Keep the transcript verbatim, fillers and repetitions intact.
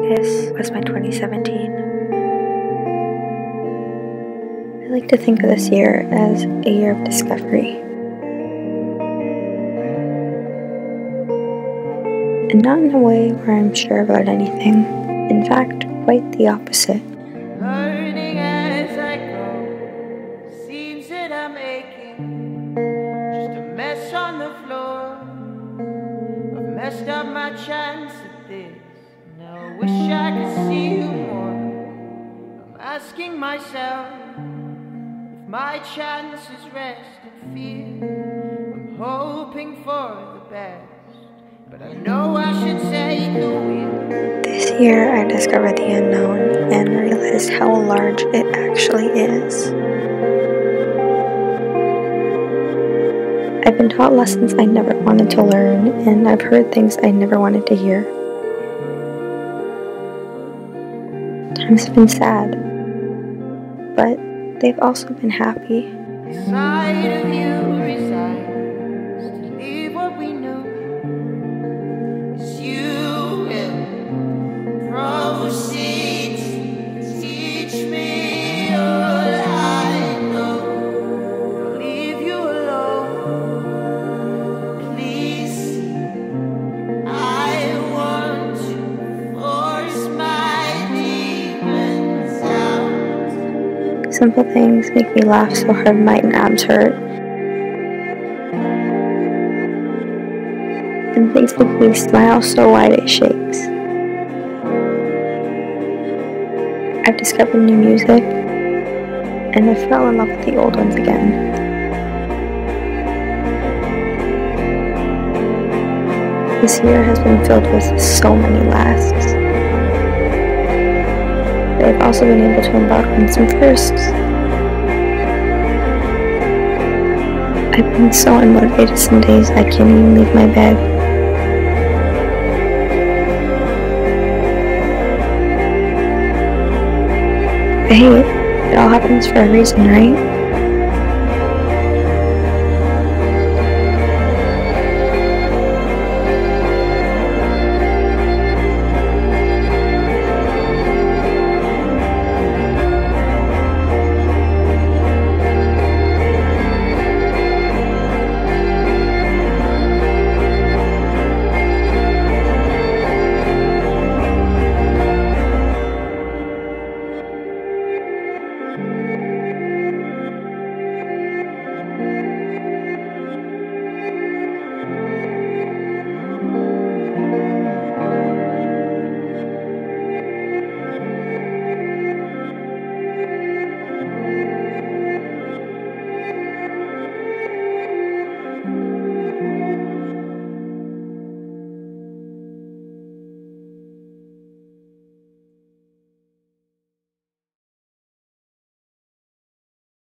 This was my twenty seventeen. I like to think of this year as a year of discovery. And not in a way where I'm sure about anything. In fact, quite the opposite. Learning as I go, seems that I'm aching, just a mess on the floor. I've messed up my chance at this, now I wish I could see you more. I'm asking myself if my chance is rest and fear. I'm hoping for the best, but I know I should take the wheel. This year I discovered the unknown and realized how large it actually is. I've been taught lessons I never wanted to learn, and I've heard things I never wanted to hear. Times have been sad, but they've also been happy. Inside of you resides to leave what we knew. As you will proceed to teach me all I know. I'll leave you alone. Please, I want to force my demons out. Simple things make me laugh so hard my abs hurt. And things make me smile so wide it shakes. I've discovered new music, and I fell in love with the old ones again. This year has been filled with so many lasts, but I've also been able to embark on some firsts. I've been so unmotivated some days I can't even leave my bed. But hey, it all happens for a reason, right?